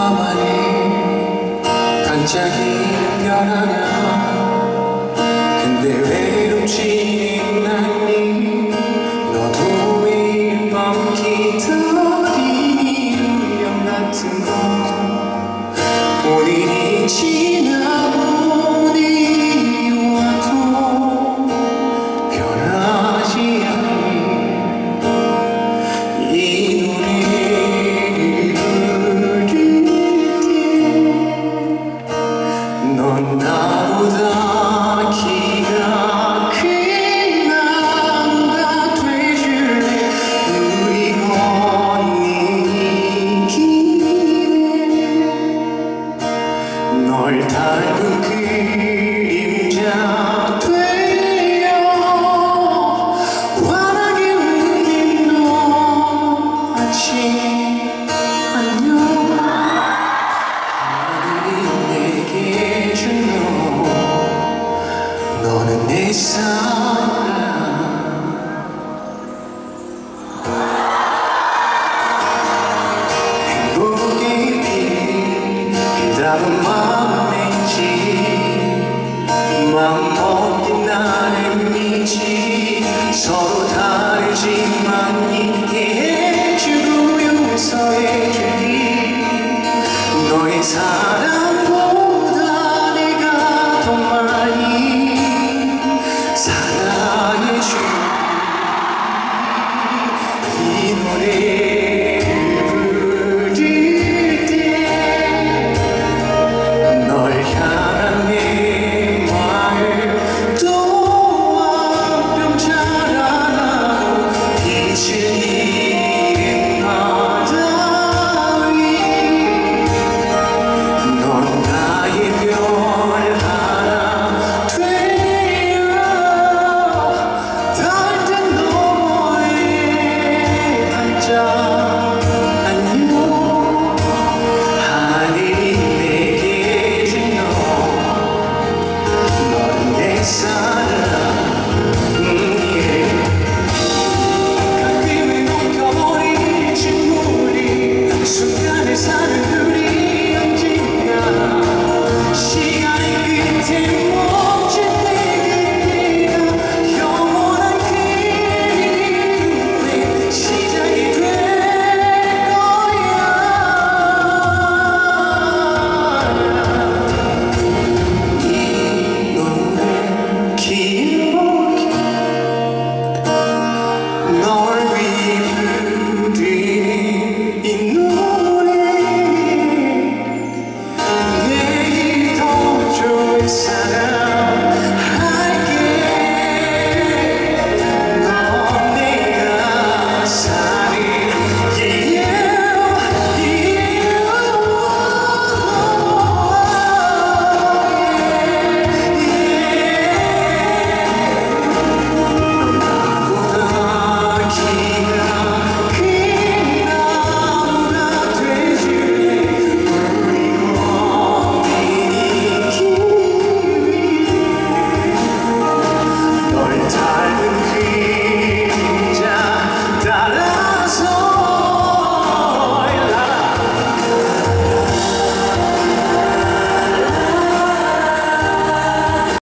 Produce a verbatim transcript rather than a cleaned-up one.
나만이 반짝이는 별 하나 근데 외롭지 않니 너도 매일 밤 기다리는 운명 같은 거 본인이 지나보니 와도 변하지 않니 이 노래를 부를 때 넌 나보다 키가 큰 나무가 돼줄래 우리 걷는 이 길에 널 닮은 그림자 되어 환하게 웃는 너 아침 안녕 하늘이 내게 준 너 너는 내 사랑 행복의 빛 그다음 마음인지 마음 먹긴 나를 믿지 서로 다르지만 있게 해주고 용서해주기 너의 사랑보다 내가 더 많이 사랑해주기 이 노래를 부를 때 널 향한 내 마음 또 한뼘 자라나고 빛을 잃은 바다 위 넌 나의 별 하나 되어 달빛 너머에 앉아 안녕 하늘이 내게 준 너 너는 내 사랑 음, yeah. 가끔은 엉켜버린 친구들이 순간에 사는 우리